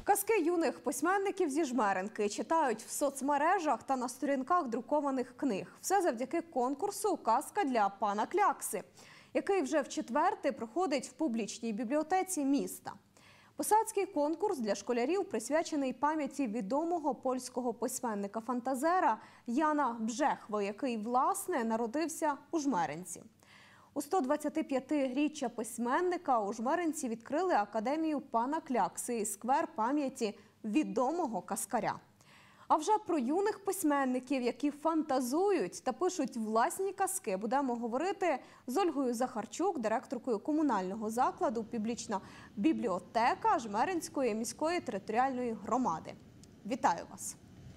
Казки юних письменників зі Жмеринки читають в соцмережах та на сторінках друкованих книг. Все завдяки конкурсу «Казка для пана Клякси», який вже вчетверте проходить в публічній бібліотеці міста. Писацький конкурс для школярів присвячений пам'яті відомого польського письменника-фантазера Яна Бжехви, який, власне, народився у Жмеринці. У 125-річчя письменника у Жмеринці відкрили академію пана Клякси і сквер пам'яті відомого казкаря. А вже про юних письменників, які фантазують та пишуть власні казки, будемо говорити з Ольгою Захарчук, директоркою комунального закладу «Публічна бібліотека» Жмеринської міської територіальної громади. Вітаю вас!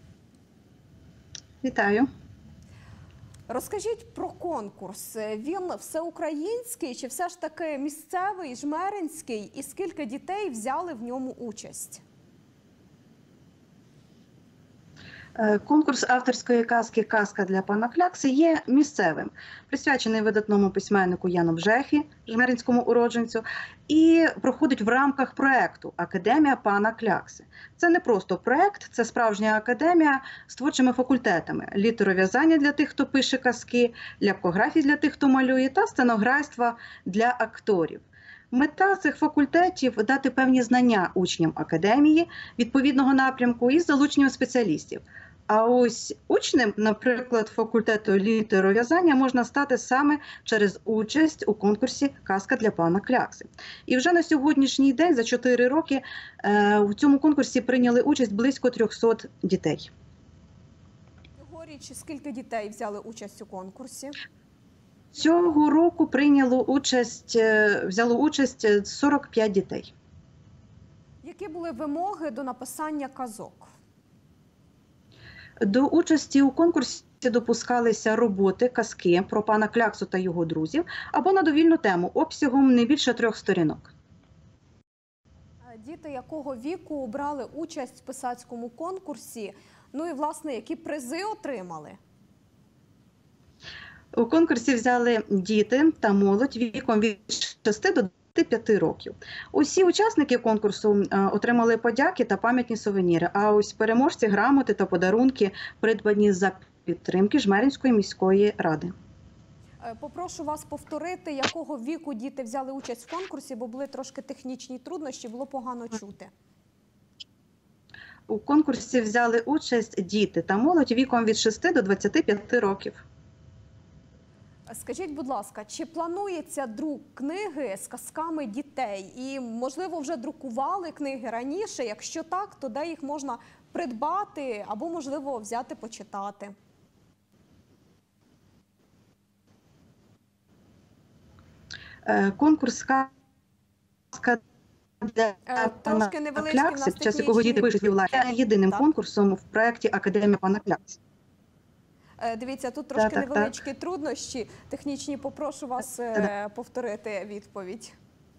Вітаю! Розкажіть про конкурс. Він всеукраїнський чи все ж таки місцевий, жмеринський? І скільки дітей взяли в ньому участь? Конкурс авторської казки «Казка для пана Клякси» є місцевим, присвячений видатному письменнику Яну Бжехі, жмеринському уродженцю, і проходить в рамках проєкту «Академія пана Клякси». Це не просто проєкт, це справжня академія з творчими факультетами – літеров'язання для тих, хто пише казки, ляпкографії для тих, хто малює, та сценографства для акторів. Мета цих факультетів – дати певні знання учням академії відповідного напрямку із залученням спеціалістів. А ось учнем, наприклад, факультету літеров'язання можна стати саме через участь у конкурсі «Казка для пана Клякси». І вже на сьогоднішній день, за 4 роки, в цьому конкурсі прийняли участь близько 300 дітей. Цьогоріч скільки дітей взяли участь у конкурсі? Цього року взяло участь 45 дітей. Які були вимоги до написання казок? До участі у конкурсі допускалися роботи, казки про пана Кляксу та його друзів або на довільну тему обсягом не більше 3 сторінок. Діти якого віку брали участь в писацькому конкурсі? Ну і, власне, які призи отримали? У конкурсі взяли діти та молодь віком від 6 до 25 років. Усі учасники конкурсу отримали подяки та пам'ятні сувеніри, а ось переможці – грамоти та подарунки, придбані за підтримки Жмеринської міської ради. Попрошу вас повторити, якого віку діти взяли участь в конкурсі, бо були трошки технічні труднощі, було погано чути. У конкурсі взяли участь діти та молодь віком від 6 до 25 років. Скажіть, будь ласка, чи планується друк книги з казками дітей? І, можливо, вже друкували книги раніше? Якщо так, то де їх можна придбати або, можливо, взяти почитати? Конкурс «Казка для пана Клякси», під час якого діти пишуть власне, є єдиним конкурсом в проєкті «Академія пана Клякси». Дивіться, тут трошки невеличкі труднощі технічні. Попрошу вас повторити відповідь.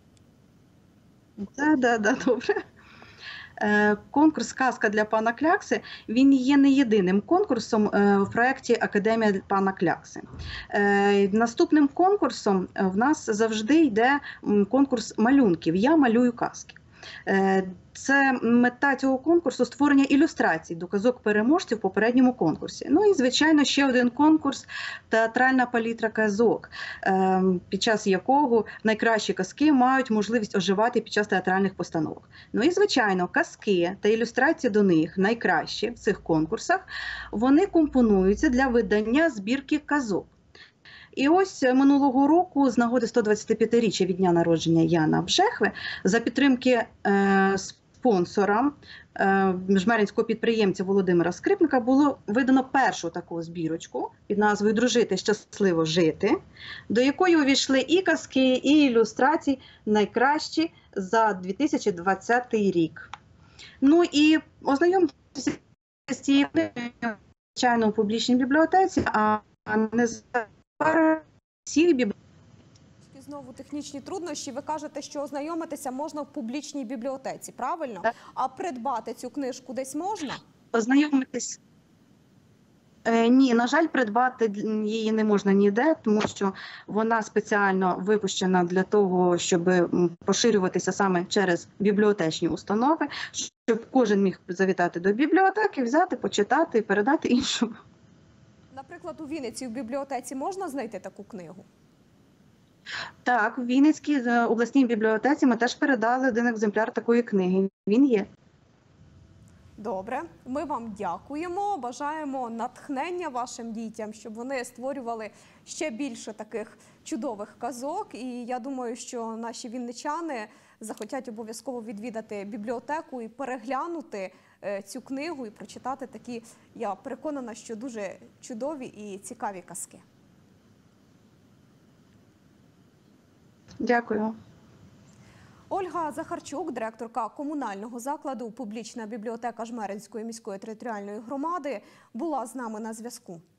Добре. Конкурс «Казка для пана Клякси» він є не єдиним конкурсом в проєкті «Академія пана Клякси». Наступним конкурсом в нас завжди йде конкурс малюнків «Я малюю казки». Це мета цього конкурсу – створення ілюстрацій до казок переможців в попередньому конкурсі. Ну і, звичайно, ще один конкурс – театральна палітра казок, під час якого найкращі казки мають можливість оживати під час театральних постановок. Ну і, звичайно, казки та ілюстрації до них найкращі в цих конкурсах, вони компонуються для видання збірки казок. І ось минулого року, з нагоди 125-річчя від дня народження Яна Бжехви, за підтримки спонсора, жмеринського підприємця Володимира Скрипника, було видано першу таку збірочку під назвою «Дружити, щасливо жити», до якої увійшли і казки, і ілюстрації найкращі за 2020 рік. Ну і ознайомтеся з цією книгою, звичайно, у публічній бібліотеці, а не Знову технічні труднощі. Ви кажете, що ознайомитися можна в публічній бібліотеці, правильно? Так. А придбати цю книжку десь можна? Ознайомитись. Ні, на жаль, придбати її не можна ніде, тому що вона спеціально випущена для того, щоб поширюватися саме через бібліотечні установи, щоб кожен міг завітати до бібліотеки, взяти, почитати і передати іншому. Наприклад, у Вінниці в бібліотеці можна знайти таку книгу? Так, в Вінницькій обласній бібліотеці ми теж передали один екземпляр такої книги. Він є. Добре, ми вам дякуємо, бажаємо натхнення вашим дітям, щоб вони створювали ще більше таких чудових казок. І я думаю, що наші вінничани захотять обов'язково відвідати бібліотеку і переглянути цю книгу і прочитати такі, я переконана, що дуже чудові і цікаві казки. Дякую. Ольга Захарчук, директорка комунального закладу «Публічна бібліотека Жмеринської міської територіальної громади», була з нами на зв'язку.